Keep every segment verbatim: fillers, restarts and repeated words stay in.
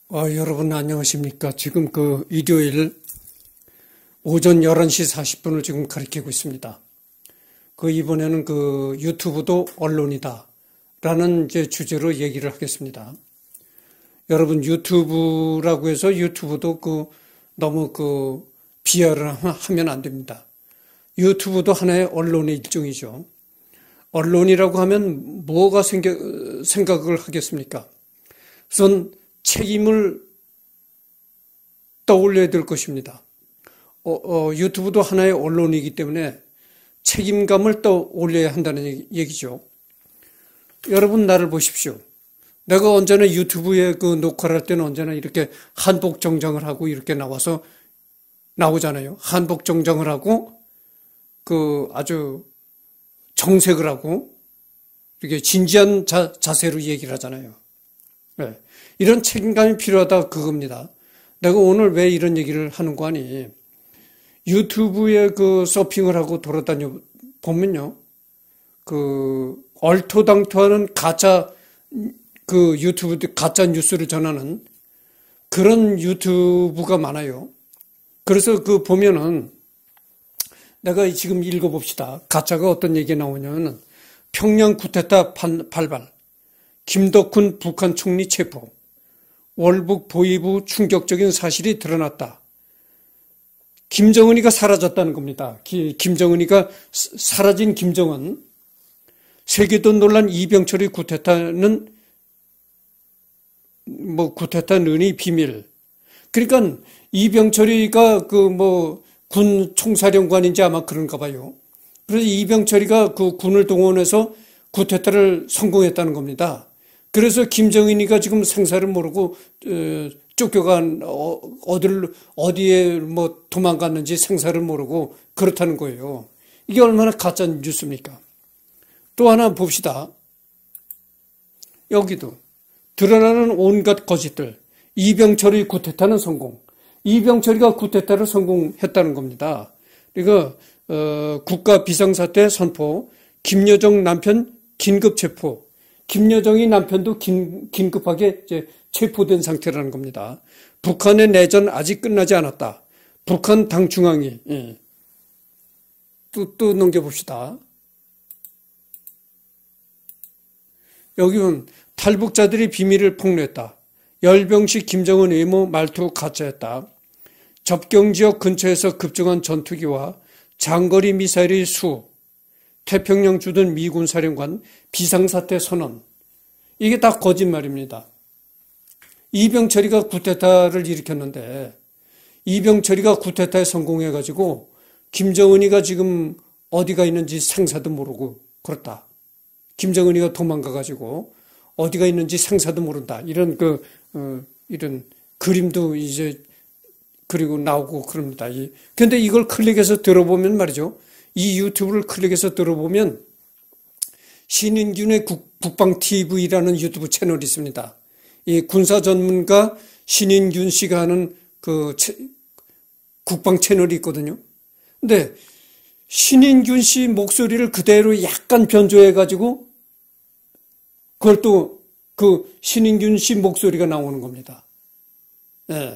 어, 여러분 안녕하십니까. 지금 그 일요일 오전 열한 시 사십 분을 지금 가리키고 있습니다. 그 이번에는 그 유튜브도 언론이다 라는 이제 주제로 얘기를 하겠습니다. 여러분 유튜브라고 해서 유튜브도 그 너무 그 비하를 하면 안 됩니다. 유튜브도 하나의 언론의 일종이죠. 언론이라고 하면 뭐가 생겨, 생각을 하겠습니까? 우선 책임을 떠올려야 될 것입니다. 어, 어, 유튜브도 하나의 언론이기 때문에 책임감을 떠올려야 한다는 얘기죠. 여러분 나를 보십시오. 내가 언제나 유튜브에 그 녹화를 할 때는 언제나 이렇게 한복 정장을 하고 이렇게 나와서 나오잖아요. 한복 정장을 하고 그 아주 정색을 하고 이렇게 진지한 자, 자세로 얘기를 하잖아요. 네. 이런 책임감이 필요하다 그겁니다. 내가 오늘 왜 이런 얘기를 하는 거 아니? 유튜브에 그 서핑을 하고 돌아다녀 보면요, 그 얼토당토하는 가짜 그 유튜브 가짜 뉴스를 전하는 그런 유튜브가 많아요. 그래서 그 보면은 내가 지금 읽어봅시다. 가짜가 어떤 얘기가 나오냐면은 평양 쿠데타 발발, 김덕훈 북한 총리 체포, 월북 보위부 충격적인 사실이 드러났다. 김정은이가 사라졌다는 겁니다. 김정은이가 사라진 김정은, 세계도 논란 이병철의 쿠데타는 뭐 쿠데타 는이 비밀. 그러니까 이병철이가 그 뭐 군 총사령관인지 아마 그런가 봐요. 그래서 이병철이가 그 군을 동원해서 쿠데타를 성공했다는 겁니다. 그래서 김정은이가 지금 생사를 모르고 쫓겨간 어디를 어디에 뭐 도망갔는지 생사를 모르고 그렇다는 거예요. 이게 얼마나 가짜 뉴스입니까? 또 하나 봅시다. 여기도 드러나는 온갖 거짓들. 이병철의 쿠데타는 성공. 이병철이가 쿠데타를 성공했다는 겁니다. 그러니까 어, 국가 비상사태 선포, 김여정 남편 긴급 체포. 김여정이 남편도 긴, 긴급하게 이제 체포된 상태라는 겁니다. 북한의 내전 아직 끝나지 않았다. 북한 당 중앙위. 예. 또, 또 넘겨봅시다. 여기는 탈북자들이 비밀을 폭로했다. 열병식 김정은 외모 말투 가짜였다. 접경지역 근처에서 급증한 전투기와 장거리 미사일의 수, 태평양 주둔 미군 사령관 비상사태 선언. 이게 다 거짓말입니다. 이병철이가 쿠데타를 일으켰는데 이병철이가 쿠데타에 성공해가지고 김정은이가 지금 어디가 있는지 생사도 모르고 그렇다. 김정은이가 도망가가지고 어디가 있는지 생사도 모른다. 이런 그 어, 이런 그림도 이제 그리고 나오고 그럽니다. 그런데 이걸 클릭해서 들어보면 말이죠. 이 유튜브를 클릭해서 들어보면 신인균의 국방티비라는 유튜브 채널이 있습니다. 이 군사 전문가 신인균 씨가 하는 그 채, 국방 채널이 있거든요. 근데 신인균 씨 목소리를 그대로 약간 변조해가지고 그걸 또 그 신인균 씨 목소리가 나오는 겁니다. 예.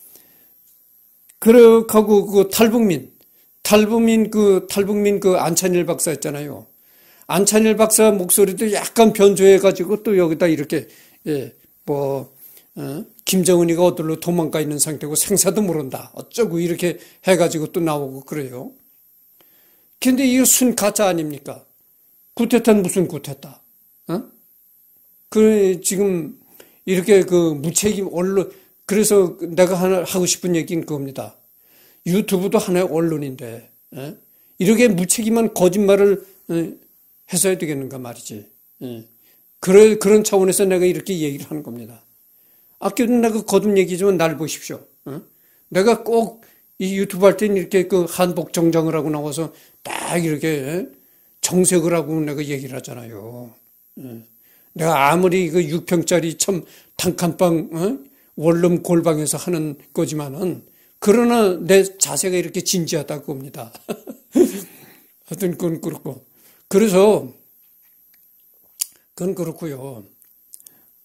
그렇게 하고 그 탈북민, 탈북민 그 탈북민 그 안찬일 박사 있잖아요. 안찬일 박사 목소리도 약간 변조해가지고 또 여기다 이렇게 예, 뭐 어, 김정은이가 어디로 도망가 있는 상태고 생사도 모른다. 어쩌고 이렇게 해가지고 또 나오고 그래요. 근데 이거 순 가짜 아닙니까? 쿠데타는 무슨 쿠데타? 어? 그 지금 이렇게 그 무책임 언론. 그래서 내가 하나 하고 싶은 얘기는 그겁니다. 유튜브도 하나의 언론인데 에? 이렇게 무책임한 거짓말을 에? 했어야 되겠는가 말이지. 에? 그런 그런 차원에서 내가 이렇게 얘기를 하는 겁니다. 아껴는 내가 거듭 얘기지만 날 보십시오. 에? 내가 꼭 이 유튜브 할 때는 이렇게 그 한복 정장을 하고 나와서 딱 이렇게 에? 정색을 하고 내가 얘기를 하잖아요. 에? 내가 아무리 그 육 평짜리 참 단칸방 어? 원룸 골방에서 하는 거지만은 그러나 내 자세가 이렇게 진지하다고 봅니다. 하여튼 그건 그렇고. 그래서 그건 그렇고요. 그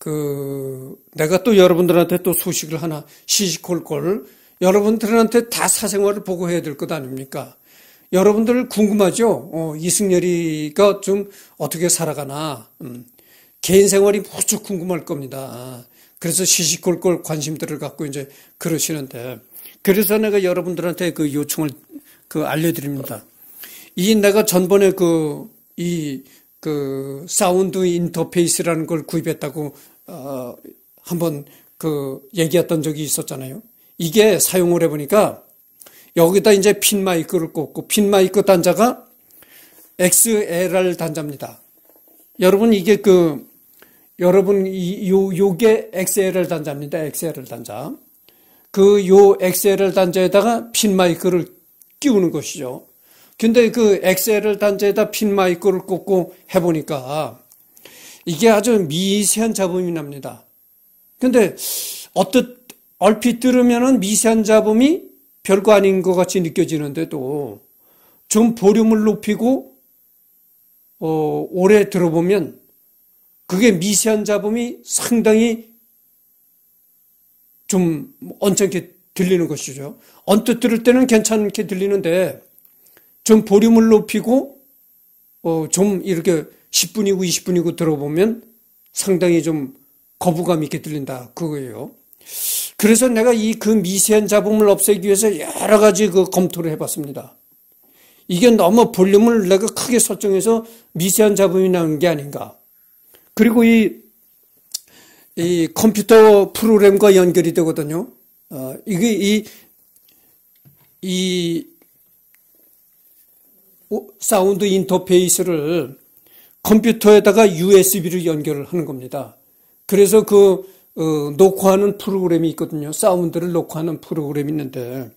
그, 내가 또 여러분들한테 또 소식을 하나 시시콜콜 여러분들한테 다 사생활을 보고해야 될 것 아닙니까? 여러분들 궁금하죠? 어, 이승열이가 좀 어떻게 살아가나. 음, 개인 생활이 무척 궁금할 겁니다. 그래서 시시콜콜 관심들을 갖고 이제 그러시는데, 그래서 내가 여러분들한테 그 요청을 그 알려드립니다. 이 내가 전번에 그, 이, 그, 사운드 인터페이스라는 걸 구입했다고, 어, 한번 그 얘기했던 적이 있었잖아요. 이게 사용을 해보니까 여기다 이제 핀 마이크를 꽂고, 핀 마이크 단자가 엑스엘알 단자입니다. 여러분, 이게 그, 여러분, 이, 요, 요게 엑스엘알 단자입니다. 엑스엘알 단자. 그, 요 엑스엘알 단자에다가 핀 마이크를 끼우는 것이죠. 근데 그 엑스엘알 단자에다 핀 마이크를 꽂고 해보니까 이게 아주 미세한 잡음이 납니다. 근데 어떻, 얼핏 들으면은 미세한 잡음이 별거 아닌 것 같이 느껴지는데도 좀 볼륨을 높이고, 어, 오래 들어보면 그게 미세한 잡음이 상당히 좀 언짢게 들리는 것이죠. 언뜻 들을 때는 괜찮게 들리는데 좀 볼륨을 높이고, 어, 좀 이렇게 십 분이고 이십 분이고 들어보면 상당히 좀 거부감 있게 들린다. 그거예요. 그래서 내가 이 그 미세한 잡음을 없애기 위해서 여러 가지 그 검토를 해봤습니다. 이게 너무 볼륨을 내가 크게 설정해서 미세한 잡음이 나는 게 아닌가. 그리고 이, 이 컴퓨터 프로그램과 연결이 되거든요. 어, 이게 이, 이, 사운드 인터페이스를 컴퓨터에다가 유에스비로 연결을 하는 겁니다. 그래서 그 어, 녹화하는 프로그램이 있거든요. 사운드를 녹화하는 프로그램이 있는데,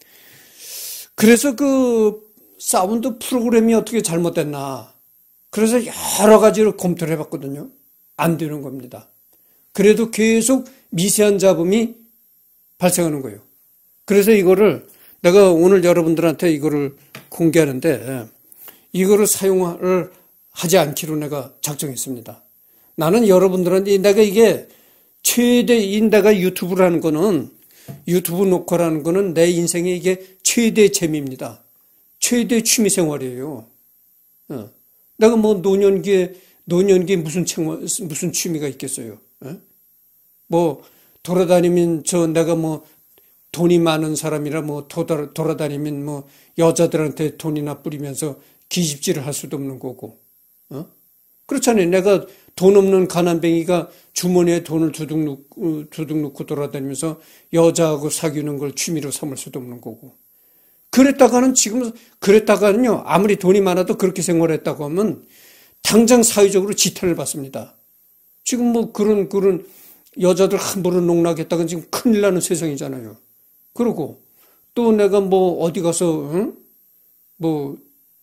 그래서 그 사운드 프로그램이 어떻게 잘못됐나, 그래서 여러 가지를 검토를 해봤거든요. 안 되는 겁니다. 그래도 계속 미세한 잡음이 발생하는 거예요. 그래서 이거를 내가 오늘 여러분들한테 이거를 공개하는데, 이거를 사용을 하지 않기로 내가 작정했습니다. 나는 여러분들한테 내가 이게 최대인 내가 유튜브를 하는 거는, 유튜브 녹화라는 거는 내 인생에 이게 최대 재미입니다. 최대 취미 생활이에요. 어. 내가 뭐 노년기에, 노년기에 무슨 생활, 무슨 취미가 있겠어요. 어? 뭐 돌아다니면 저 내가 뭐 돈이 많은 사람이라 뭐 돌아다니면 뭐 여자들한테 돈이나 뿌리면서 기집질을 할 수도 없는 거고. 어? 그렇잖아요. 내가 돈 없는 가난뱅이가 주머니에 돈을 두둑 넣고, 두둑 넣고 돌아다니면서 여자하고 사귀는 걸 취미로 삼을 수도 없는 거고. 그랬다가는 지금, 그랬다가는요, 아무리 돈이 많아도 그렇게 생활했다고 하면 당장 사회적으로 지탄을 받습니다. 지금 뭐 그런, 그런 여자들 함부로 농락했다가 지금 큰일 나는 세상이잖아요. 그러고 또 내가 뭐 어디 가서, 응? 뭐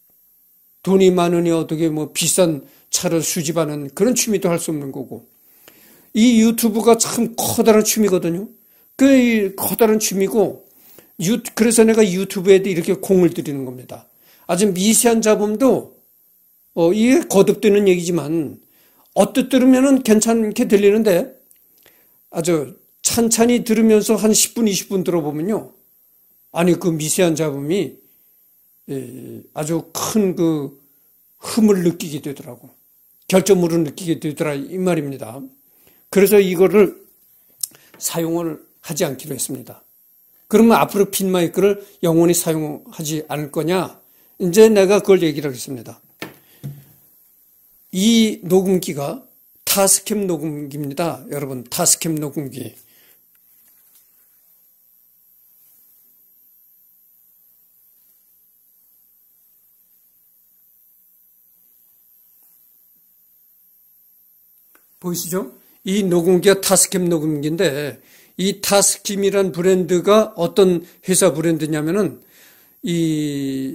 돈이 많으니 어떻게 뭐 비싼 차를 수집하는 그런 취미도 할 수 없는 거고. 이 유튜브가 참 커다란 취미거든요. 그 커다란 취미고, 유, 그래서 내가 유튜브에도 이렇게 공을 들이는 겁니다. 아주 미세한 잡음도, 어, 이게 거듭되는 얘기지만, 어뜻 들으면은 괜찮게 들리는데, 아주 찬찬히 들으면서 한 십 분, 이십 분 들어보면요. 아니, 그 미세한 잡음이 아주 큰 그 흠을 느끼게 되더라고. 결점물을 느끼게 되더라, 이 말입니다. 그래서 이거를 사용을 하지 않기로 했습니다. 그러면 앞으로 핀 마이크를 영원히 사용하지 않을 거냐? 이제 내가 그걸 얘기를 하겠습니다. 이 녹음기가 타스캠 녹음기입니다. 여러분, 타스캠 녹음기. 보이시죠? 이 녹음기가 타스캠 녹음기인데, 이 타스캠이란 브랜드가 어떤 회사 브랜드냐면은, 이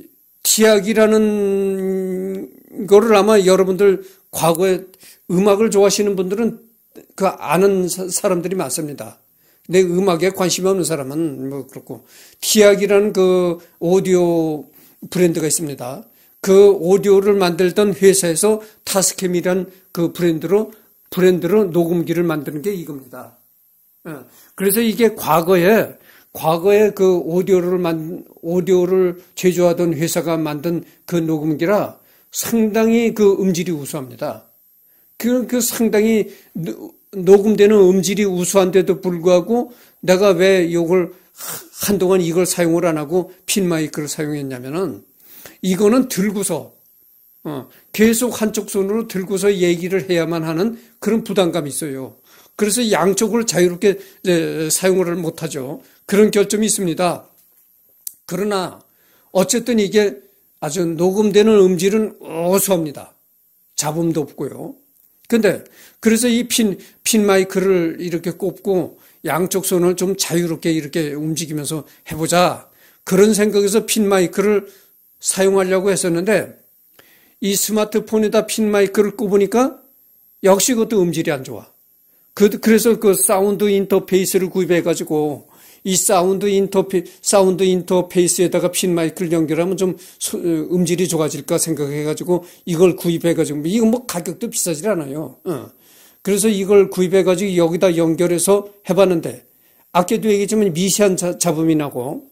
티악이라는 거를 아마 여러분들 과거에 음악을 좋아하시는 분들은 그 아는 사람들이 많습니다. 근데 음악에 관심이 없는 사람은 뭐 그렇고, 티악이라는 그 오디오 브랜드가 있습니다. 그 오디오를 만들던 회사에서 타스캠이란 그 브랜드로 브랜드로 녹음기를 만드는 게 이겁니다. 그래서 이게 과거에 과거에 그 오디오를 만 오디오를 제조하던 회사가 만든 그 녹음기라 상당히 그 음질이 우수합니다. 그, 그 상당히 녹음되는 음질이 우수한데도 불구하고 내가 왜 이걸 한동안 이걸 사용을 안 하고 핀 마이크를 사용했냐면은 이거는 들고서 어, 계속 한쪽 손으로 들고서 얘기를 해야만 하는 그런 부담감이 있어요. 그래서 양쪽을 자유롭게 사용을 못하죠. 그런 결점이 있습니다. 그러나 어쨌든 이게 아주 녹음되는 음질은 우수합니다. 잡음도 없고요. 근데 그래서 이 핀, 핀 마이크를 이렇게 꼽고 양쪽 손을 좀 자유롭게 이렇게 움직이면서 해보자. 그런 생각에서 핀 마이크를 사용하려고 했었는데 이 스마트폰에다 핀 마이크를 꼽으니까 역시 그것도 음질이 안 좋아. 그, 그래서 그 사운드 인터페이스를 구입해가지고 이 사운드 인터페, 사운드 인터페이스에다가 핀 마이크를 연결하면 좀 소, 음질이 좋아질까 생각해가지고 이걸 구입해가지고, 이거 뭐 가격도 비싸질 않아요. 어. 그래서 이걸 구입해가지고 여기다 연결해서 해봤는데, 아까도 얘기했지만 미세한 자, 잡음이 나고,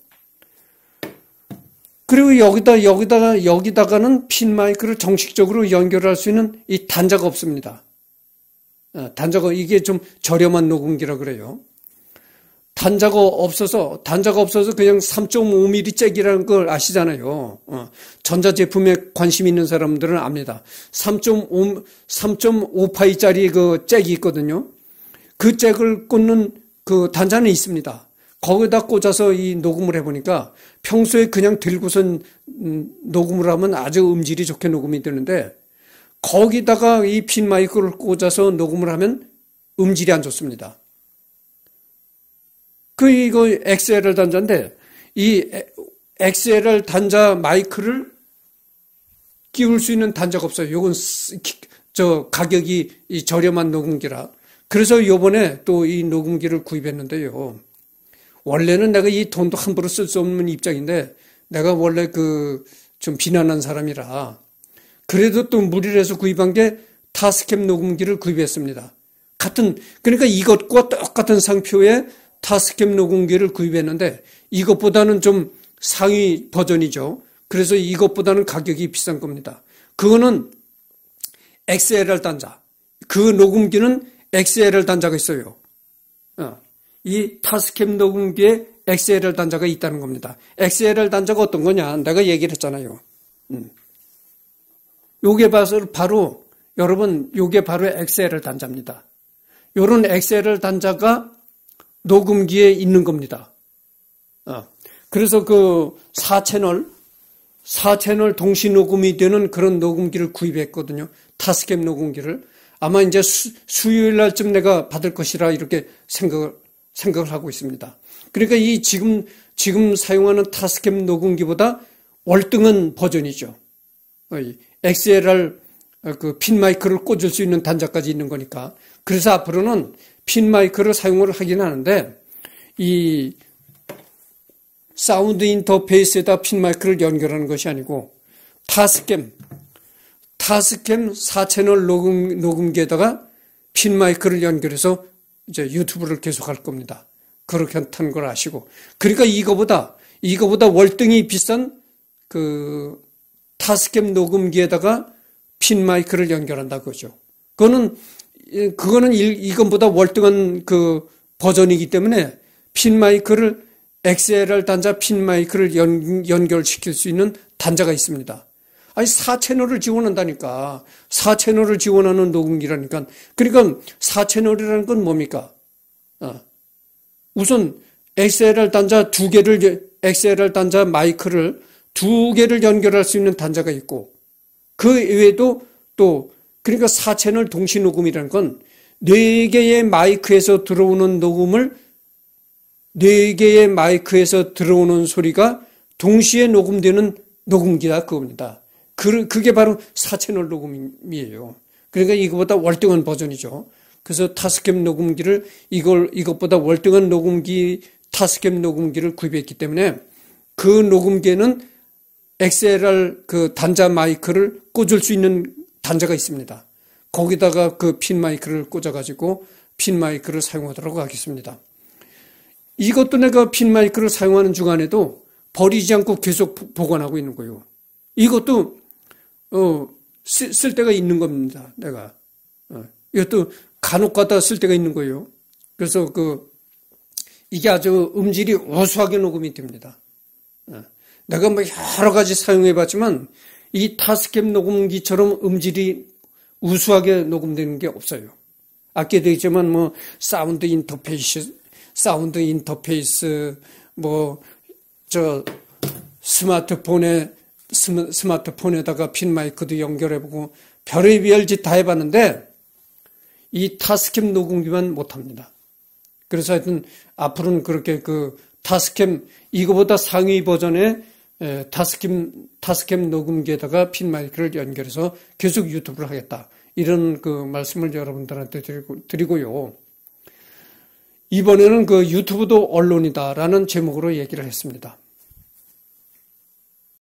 그리고 여기다, 여기다가, 여기다가는 핀 마이크를 정식적으로 연결할 수 있는 이 단자가 없습니다. 어, 단자가, 이게 좀 저렴한 녹음기라 그래요. 단자가 없어서, 단자가 없어서 그냥 삼 점 오 밀리미터 잭이라는 걸 아시잖아요. 어, 전자제품에 관심 있는 사람들은 압니다. 삼 점 오, 삼 점 오 파이짜리 그 잭이 있거든요. 그 잭을 꽂는 그 단자는 있습니다. 거기다 꽂아서 이 녹음을 해보니까 평소에 그냥 들고선 음, 녹음을 하면 아주 음질이 좋게 녹음이 되는데 거기다가 이 핀 마이크를 꽂아서 녹음을 하면 음질이 안 좋습니다. 그, 이거 엑스엘알 단자인데, 이 엑스엘알 단자 마이크를 끼울 수 있는 단자가 없어요. 요건, 저, 가격이 이 저렴한 녹음기라. 그래서 요번에 또 이 녹음기를 구입했는데요. 원래는 내가 이 돈도 함부로 쓸 수 없는 입장인데, 내가 원래 그, 좀 비난한 사람이라. 그래도 또 무리를 해서 구입한 게 타스캠 녹음기를 구입했습니다. 같은, 그러니까 이것과 똑같은 상표에 타스캠 녹음기를 구입했는데 이것보다는 좀 상위 버전이죠. 그래서 이것보다는 가격이 비싼 겁니다. 그거는 엑스엘알 단자. 그 녹음기는 엑스엘알 단자가 있어요. 이 타스캠 녹음기에 엑스엘알 단자가 있다는 겁니다. 엑스엘알 단자가 어떤 거냐? 내가 얘기를 했잖아요. 요게 바로 여러분 요게 바로 엑스엘알 단자입니다. 요런 엑스엘알 단자가 녹음기에 있는 겁니다. 어. 그래서 그 사 채널, 사 채널 동시 녹음이 되는 그런 녹음기를 구입했거든요. 타스캠 녹음기를. 아마 이제 수, 수요일 날쯤 내가 받을 것이라 이렇게 생각을, 생각을 하고 있습니다. 그러니까 이 지금, 지금 사용하는 타스캠 녹음기보다 월등한 버전이죠. 엑스엘알 그 핀 마이크를 꽂을 수 있는 단자까지 있는 거니까. 그래서 앞으로는 핀 마이크를 사용을 하긴 하는데 이 사운드 인터페이스에다 핀 마이크를 연결하는 것이 아니고 타스캠 타스캠 사 채널 녹음, 녹음기에다가 핀 마이크를 연결해서 이제 유튜브를 계속할 겁니다. 그렇게 한다는 걸 아시고 그러니까 이거보다 이거보다 월등히 비싼 그 타스캠 녹음기에다가 핀 마이크를 연결한다 그거죠. 그거는 그거는 이것보다 월등한 그 버전이기 때문에 핀 마이크를 엑스엘알 단자 핀 마이크를 연, 연결시킬 수 있는 단자가 있습니다. 아니 사 채널을 지원한다니까. 사 채널을 지원하는 녹음기라니까. 그러니까 사 채널이라는 건 뭡니까? 어. 우선 엑스엘알 단자 두 개를 엑스엘알 단자 마이크를 두 개를 연결할 수 있는 단자가 있고 그 외에도 또 그러니까 사 채널 동시 녹음이라는 건 네 개의 마이크에서 들어오는 녹음을 네 개의 마이크에서 들어오는 소리가 동시에 녹음되는 녹음기다 그겁니다. 그게 바로 사 채널 녹음이에요. 그러니까 이거보다 월등한 버전이죠. 그래서 타스캠 녹음기를 이걸 이것보다 월등한 녹음기 타스캠 녹음기를 구입했기 때문에 그 녹음기에는 엑스엘알 그 단자 마이크를 꽂을 수 있는 단자가 있습니다. 거기다가 그 핀 마이크를 꽂아가지고 핀 마이크를 사용하도록 하겠습니다. 이것도 내가 핀 마이크를 사용하는 중간에도 버리지 않고 계속 보관하고 있는 거예요. 이것도 어, 쓸, 쓸 때가 있는 겁니다. 내가 어, 이것도 간혹가다 쓸 때가 있는 거예요. 그래서 그 이게 아주 음질이 우수하게 녹음이 됩니다. 어, 내가 뭐 여러 가지 사용해봤지만 이 타스캠 녹음기처럼 음질이 우수하게 녹음되는 게 없어요. 아까도 있지만 뭐 사운드 인터페이스, 사운드 인터페이스, 뭐 저 스마트폰에 스마, 스마트폰에다가 핀 마이크도 연결해보고 별의별 짓 다 해봤는데 이 타스캠 녹음기만 못합니다. 그래서 하여튼 앞으로는 그렇게 그 타스캠 이거보다 상위 버전의 에, 타스캠 타스캠 녹음기에다가 핀 마이크를 연결해서 계속 유튜브를 하겠다. 이런 그 말씀을 여러분들한테 드리고, 드리고요. 이번에는 그 유튜브도 언론이다라는 제목으로 얘기를 했습니다.